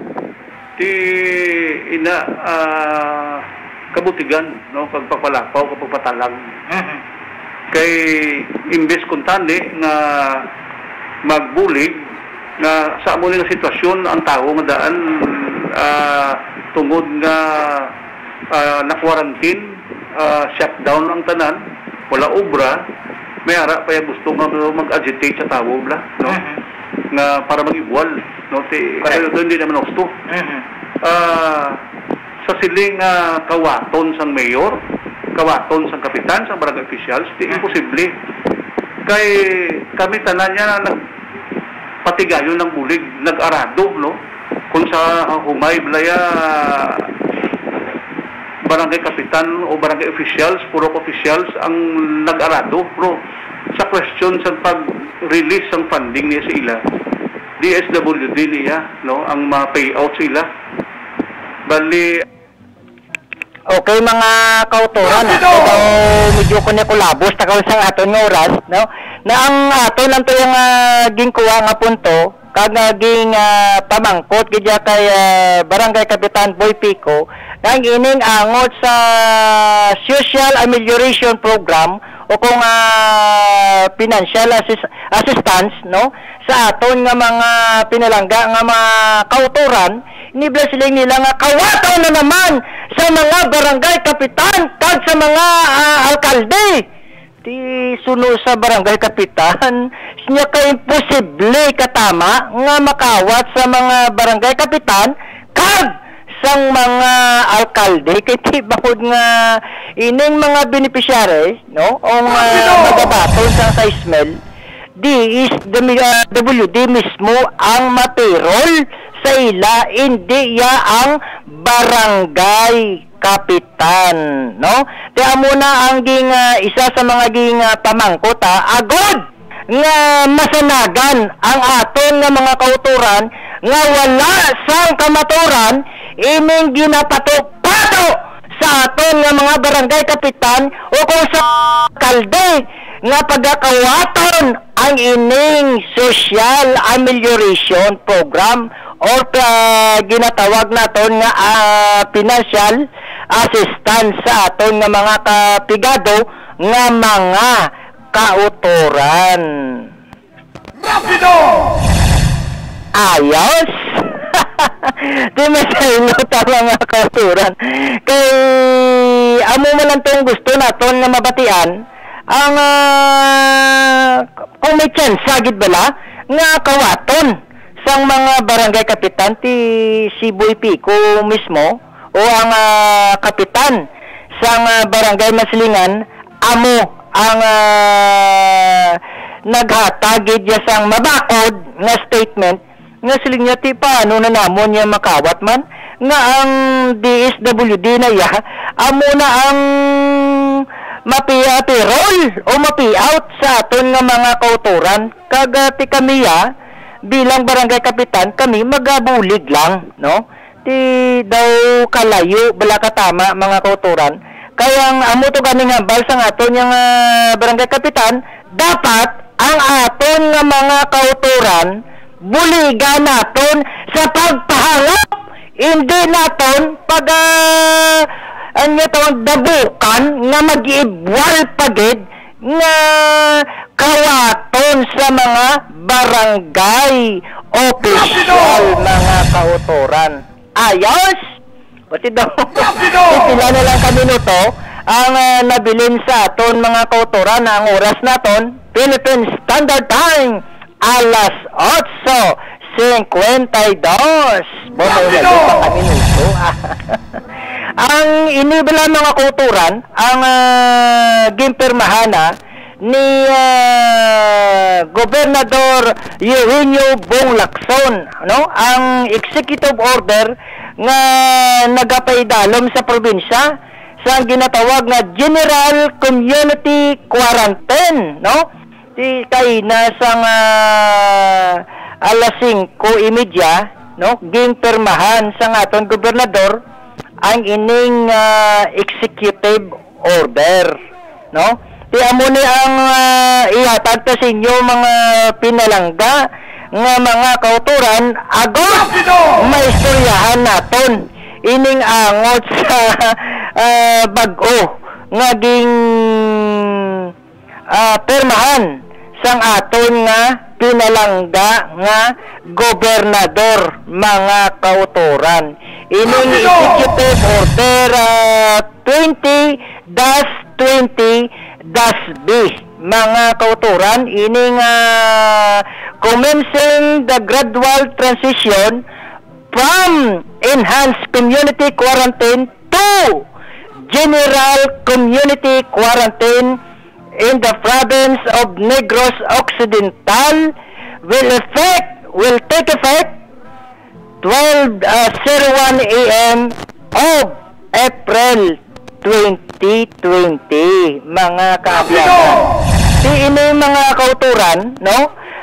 kabutigan no pagpapalapaw kapagpatalag kay imbes kuntani nga magbulig na sa amo nga sitwasyon ang tao nga daan tungod nga na-quarantine shutdown ang tanan wala obra may ara pa yung gusto mag-agitate sa tao bla no nga para mag-igual no pero hindi naman gusto sa siling kawaton sang mayor kawaton sang kapitan sang barangay officials di imposible kay kami tanan niya patigayon ng bulig nag-arado no kung sa humay blaya barangay kapitan o barangay officials puro officials ang nag-arado pro sa question sa pag-release ng funding niya sa ila DSWD niya no ang ma-payout sila bali. Okay mga kauturan ito medyo kunikulabos takal sang aton nga oras no na ang aton nanto yung gingkuha nga punto kag naging pamangkot gidya kay barangay kapitan Boy Pico nang ining angot sa social amelioration program o kung financial assistance no sa aton nga mga pinalangga nga mga kauturan inibla sila nila nga kawataw na naman sa mga barangay kapitan kag sa mga alkalde ti suno sa barangay kapitan siya ka imposible katama nga makawat sa mga barangay kapitan kag sang mga alkalde kay ti bakod nga ining mga beneficiaries no o magabatol sa ismel DSWD mismo ang mapirol sa ila, hindi ya ang barangay kapitan, no? Kaya muna ang isa sa mga pamangkot agod nga masanagan ang aton nga mga kauturan nga wala sang kamaturan ining ginapatupado sa aton nga mga barangay kapitan o kung sa kalde nga pagakawaton ang ining social amelioration program or ginatawag naton nga financial assistance sa aton nga mga kapigado nga mga kauturan. Rapido! Ayos! Di masaylo tama mga kauturan. Kay amo man lang itong gusto naton nga mabatian ang kung may chance sagid bala nga kawaton sang mga barangay kapitan ti Siboy Pico mismo o ang kapitan sang barangay Maslingan amo ang naghatagid ya sang mabakod nga statement nga siling niya ti paano na namon niya makawat man nga ang DSWD na ya amo na ang mapi-roll o mapi-out sa aton nga mga kauturan kagati kami ya bilang barangay kapitan kami magabulig lang, no? Ti daw kalayo bala katama mga kauturan. Kaya ang amo to ganing hambal sa aton yang barangay kapitan, dapat ang aton nga mga kauturan buligan naton sa pagpahangop, hindi naton pag anya tawag dabukan nga mag-iibwal pagid nga kawaton sa mga barangay official mga kauturan. Ayos! Pati daw, sila na lang kaminuto ang nabilin sa aton mga kauturan na ang oras naton, Philippine Standard Time, alas 8:52. Bono na kaminuto. Ang inibala mga kauturan, ang gimpirmahana ni Gobernador Eugenio Bong Lacson, no? Ang executive order nga nagapaidalom sa probinsya sa ginatawag na General Community Quarantine, no? Di kay nasang alas 5:30, no? Gimpirmahan sa aton gobernador ang ining executive order, no? Di amo ni ang ihatag sa inyo mga pinalangga nga mga kauturan agos maistoryahan naton ining angot sa bag-o nga ging permahan sang aton nga pinalangga nga gobernador mga kauturan. Ining executive order 20-20-B mga kauturan, ining commencing the gradual transition from enhanced community quarantine to general community quarantine in the province of Negros Occidental will take effect 12:01 a.m. of April 2020 mga kaabyanan. Di ini mga kauturan, no?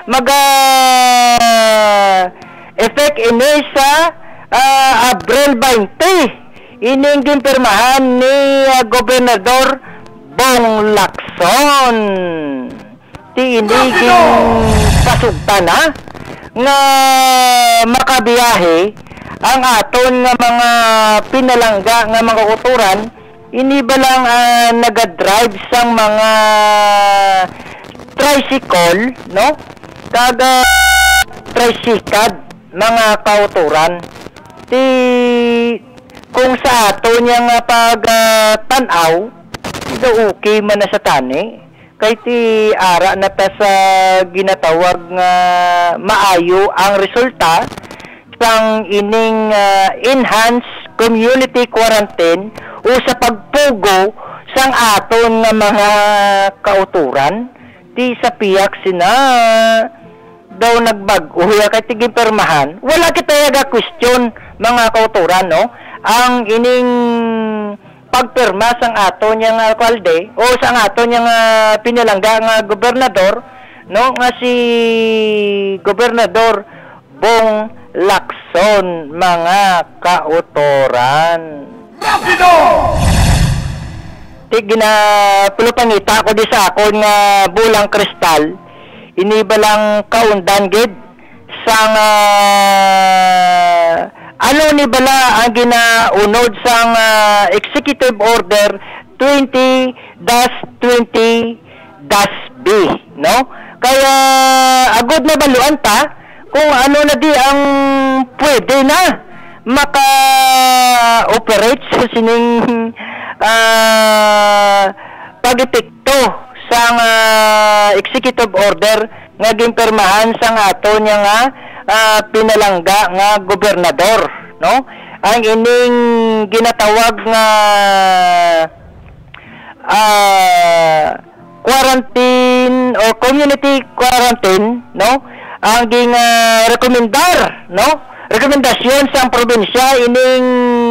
Effect ini sa Abril 20 ining gimpirmahan ni Gobernador Bong Lacson. Di ini pasugtan nga makabiyahe ang aton nga mga pinalangga nga mga kauturan ini ba lang nagadrive sang mga tricycle, no? Kaga tricycad mga kauturan. Ti kung sa aton yang pag-tanaw, ito okay man na sa tani. Kay ti ara na ta sa ginatawag nga maayo ang resulta sang ining enhanced community quarantine o sa pagpugo sang aton nga mga kauturan. ti sa piyak sina daw nagbag-uya kay tigipirmahan. Wala kita yaga question mga kauturan, no? Ang ining pagpirma sang ato niyang alkalde o sang ato niyang pinalangga nga gobernador, no? Nga si Gobernador Bong Lacson, mga kautoran. Rapido! Tigina pulupangita ko di sa akon nga bulang kristal, inibalang kaundan gid sang ano ni bala ang ginaunod sang Executive Order 20-20-B, no? Kaya agod na baluan ta kung ano na di ang pwede na maka-operate sa sining pag-epekto sang Executive Order nga gimpirmahan sang ato niya nga pinalangga nga gobernador, no? Ang ining ginatawag nga quarantine or community quarantine, no? Ang ging rekomendar, no? Rekomendasyon sang probinsya ining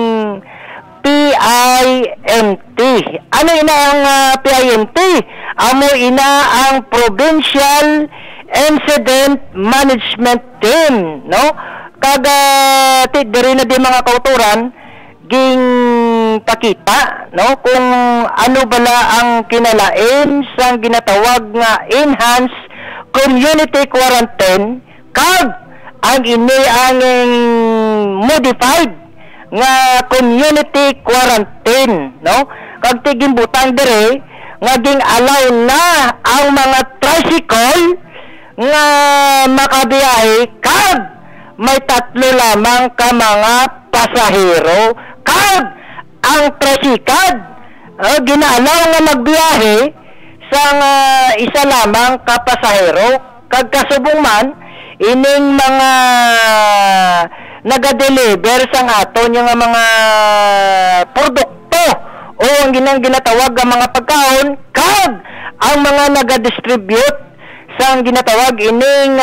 PIMT. Ano ina ang PIMT? Amo ina ang Provincial Incident Management Team, no? Kada diri na di mga kauturan ging pakita, no, kung ano bala ang kinalain sang ginatawag nga enhanced community quarantine kag ang ini ang modified nga community quarantine, no? Kag tigimbutan dire nga ging allow na ang mga tricycle nga makabiyahe kag may 3 lamang ka mga pasahero kag ang tricycle ginaalaw nga magbiyahe sang isa lamang ka pasahero kag kasubong man ining mga naga-deliver sang ato nga mga produkto o ang ginatawag nga mga pagkaon kag ang mga naga-distribute sang ginatawag ining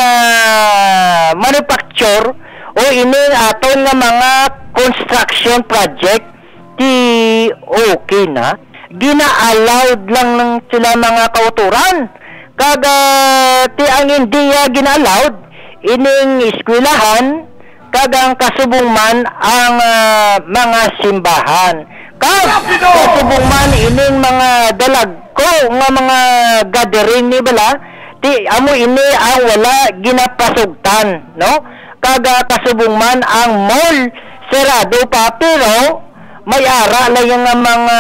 manufacture o ining aton nga mga construction project ti okay na gina-allowed lang ng sila mga kauturan kag ti ang hindi gina-allowed ining eskwelahan kag ang kasubong man ang mga simbahan kag kasubong man ining mga dalagko nga mga gathering ni bala ti amo ini ang wala ginapasugtan, no? Kag kasubong man ang mall serado pa pero may ara lang yung mga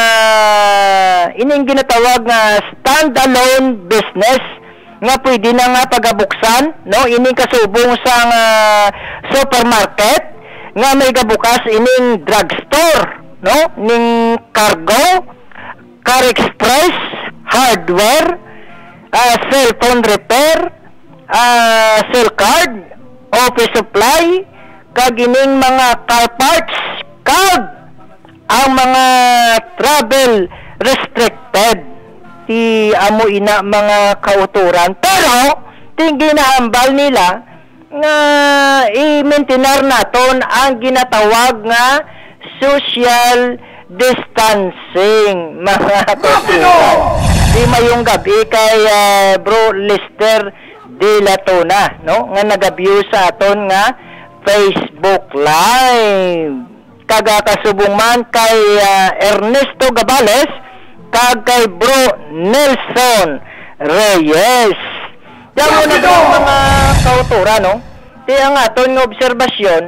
ining ginatawag nga stand-alone business nga pwede na nga pagabuksan, no? Ining kasubong sang supermarket nga may gabukas ining drugstore, no? Ning cargo, car express, hardware, cellphone repair, cell card, office supply, kag ining mga car parts, kag ang mga travel restricted ti amo ina mga kauturan pero tinggi na hambal nila nga i-maintainer naton ang ginatawag nga social distancing mga kauturan. Di mayong gabi kay Bro Lester De La Tona, no? Nga nag-view sa aton nga Facebook Live. Kaga kasubong man kay Ernesto Gabales kag kay Bro Nelson Reyes. Diyan mo na mga kautura, no? Di ang aton nga obserbasyon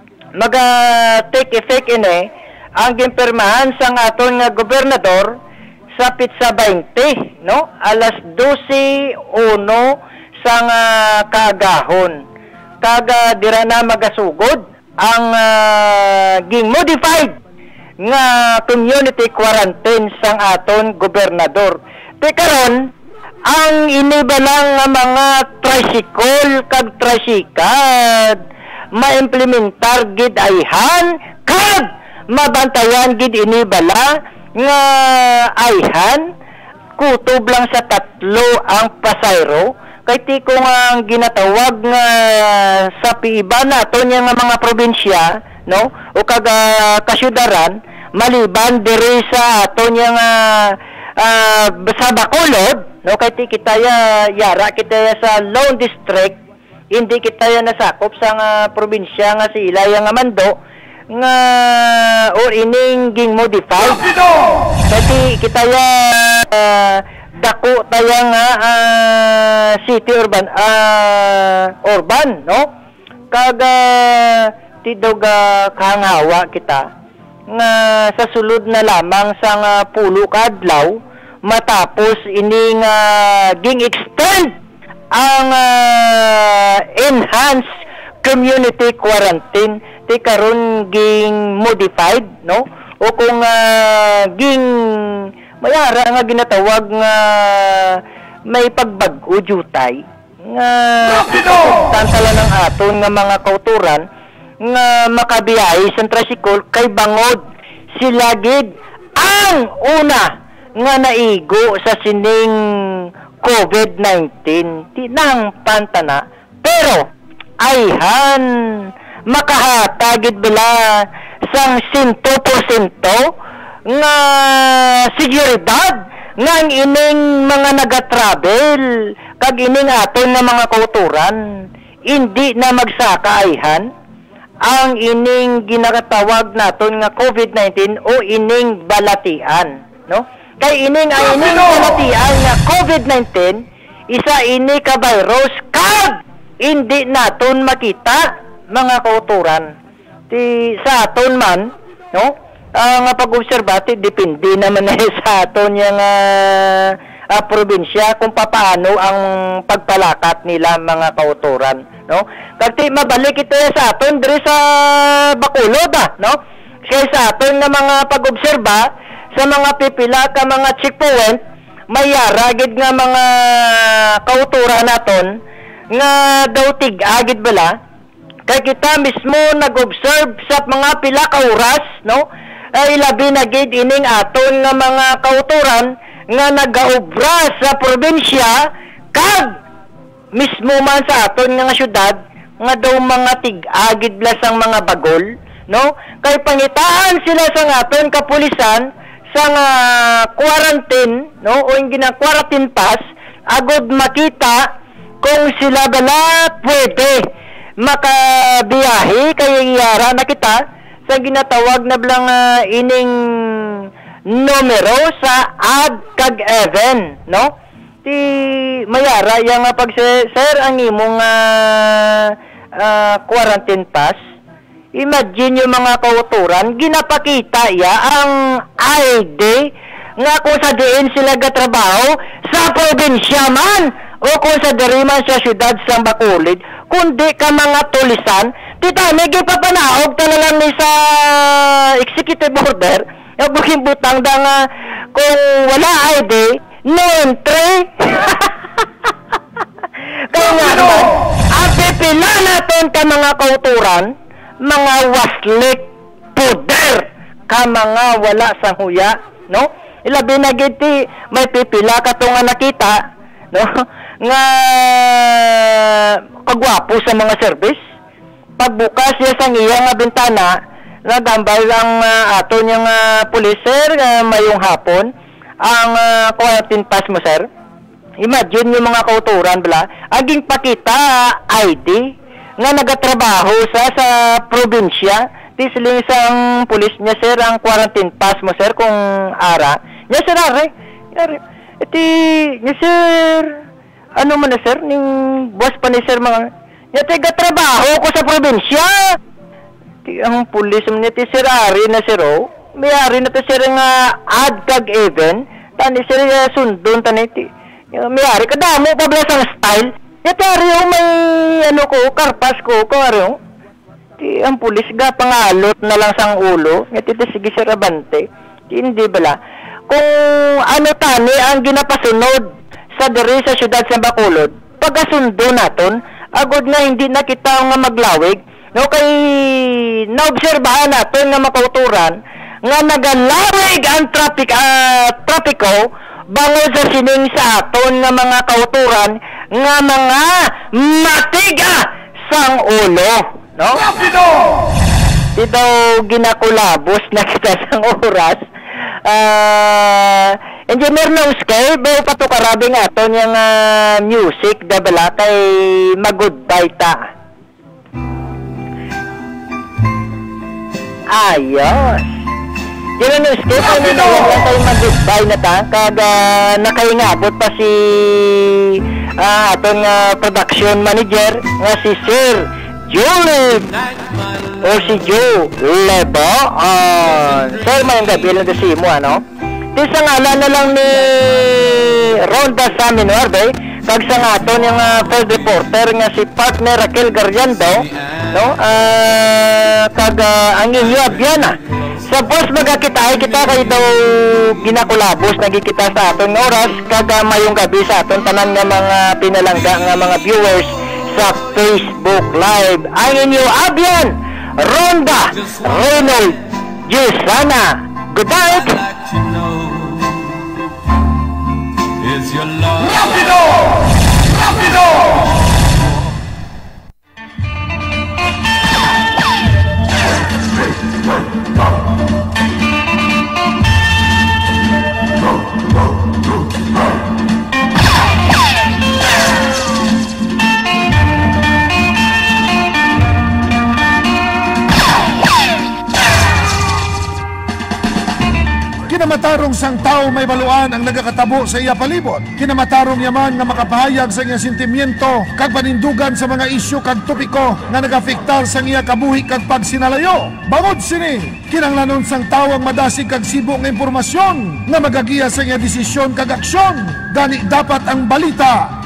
mag-take effect ini ang gimpirmahan sang aton nga gobernador sa Pitsa 20, no? Alas 12:01 sang kaagahon. Kaga dira na magasugod ang ging modified nga community quarantine sang aton gobernador. Karon ang inibalang nga mga tricycle kag tricycad maimplementar gid ayhan kag mabantayan gid inibala nga ayhan kutob lang sa 3 ang pasayro. Kay ti ko nga ang ginatawag nga sa piiba nato niya nga mga probinsya, no? O kasyudaran, maliban diri sa ato niya nga sa Bacolod, no? Kay ti kita yara kita sa Lone District, hindi kita nasakop sa nga probinsya nga si Ilaya nga Mando nga or ining ging modified. Kay kita dako tayo nga city urban no tidog kahangawa kita nga sa sulod na lamang sa nga pulo kadlaw matapos ini nga ging extend ang enhanced community quarantine ti karon ging modified, no? O kung ging mayara nga ginatawag nga may pagbag-o jutay nga tantala ng aton nga mga kauturan nga makabiyahe sa tricycle kay bangod sila gid ang una nga naigo sa sining COVID-19 tinang pantana pero ayhan makahatagid bila sang 100% nga seguridad nga ang ining mga naga-travel kag ining aton nga mga kauturan hindi na magsakaayhan ang ining ginatawag naton nga COVID-19 o ining balatian, no? Kay ining balatian nga COVID-19 isa ini ka virus kag hindi naton makita mga kauturan ti sa aton man, no? Ang pag-obserbati, depende naman na sa aton yung probinsya kung paano ang pagpalakat nila mga kauturan, no? Kasi mabalik ito sa aton diri sa Bacolod, no? Kaya sa aton nga mga pag-obserba sa mga pipila ka mga checkpoint, may yaragid nga mga kauturan naton nga daw tig-agid bala. Kaya kita mismo nag-observe sa mga pila ka oras, no? Ay labi na gid ining aton nga mga kauturan nga nagaobra sa probinsya kag mismo man sa aton nga syudad nga daw mga tig-agid lasang mga bagol, no? Kay pangitaan sila sa aton kapulisan sa nga quarantine, no? O yung quarantine pass agud makita kung sila bala pwede makabiyahe kay yara na kita sa ginatawag na blang ining numero sa ad kag even, no? Ti mayara yang pag sir ang imong quarantine pass. Imagine yung mga kauturan ginapakita ang ID nga kung sa diin sila gatrabaho sa probinsya man o kung sa diri man sa syudad sa Bacolod kundi ka mga tulisan tita may gipapanaog talagang ni sa executive order yung buking butang da nga kung wala ID no entry kaya nga naman ang pipila natin ka mga kauturan mga waslik puder ka mga wala sa huya, no? Ilabi na giti may pipila ka to nga nakita, no? Nga kagwapo sa mga service pagbukas niya sa iya nga bintana nagambay ang ato niyang policer mayong hapon ang quarantine pass mo sir. Imagine yung mga kauturan bala aging pakita ID nga nagatrabaho sa probinsya ti siling isang pulis niya sir ang quarantine pass mo sir kung ara niya sir are iti niya sir ano man na sir ning boss pa ni sir mga niya tiga trabaho ko sa probinsya ti ang pulis mo niya ti sir ari na sir o may ari na ti sir nga ad kag even tani sir sundon tani ti may ari kadamo pa bala sang style niya ti ari may ano ko karpas ko kung ari ti ang pulis ga pangalot na lang sang ulo niya ti sige sir abante ti hindi bala kung ano tani ang ginapasunod sa diri sa syudad sa Bacolod pagasundo naton agod na hindi na kita nga maglawig no kay naobserbahan naton nga makauturan nga nagalawig ang trapiko bangod sa sining sa aton nga mga kauturan nga mga matiga sang ulo, no? Dito ginakulabos na kita sang oras. Engineer Nouskay, bayo pa to karabing aton yung music dabala kay mag-goodbye ta. Ayos. Engineer Nouskay, paano na yan tayo mag-goodbye na ta? Kag nakaingabot pa si aton production manager nga si Sir Julie o si Joe Lebo. Sir, mayang gabi lang kasi mo, ano? Di sa ngalan na lang ni Ronda Saminuarbe, kag sa ngaton yung first reporter nga si partner Raquel Garriando, no? Kag ang inyo abyan, Suppose magkakita kita kayo daw ginakulabos, nagkikita sa aton oras, kag mayong gabi sa aton tanan nga mga pinalangga nga mga viewers sa Facebook Live. Ang inyo abyan, Ronda Reynold Jusana. Good night! Rapido! Rapido! Kinamatarong sang tao may baluan ang nagakatabo sa iya palibot. Kinamatarong yaman nga makapahayag sa iya sentimiento kag panindugan sa mga isyu kag topiko nga nagafektar sa iya kabuhi kag pagsinalayo. Bangod sini, kinanglanon sang tao ang madasig kag sibo nga impormasyon nga magagiya sa iya desisyon kag aksyon. Gani dapat ang balita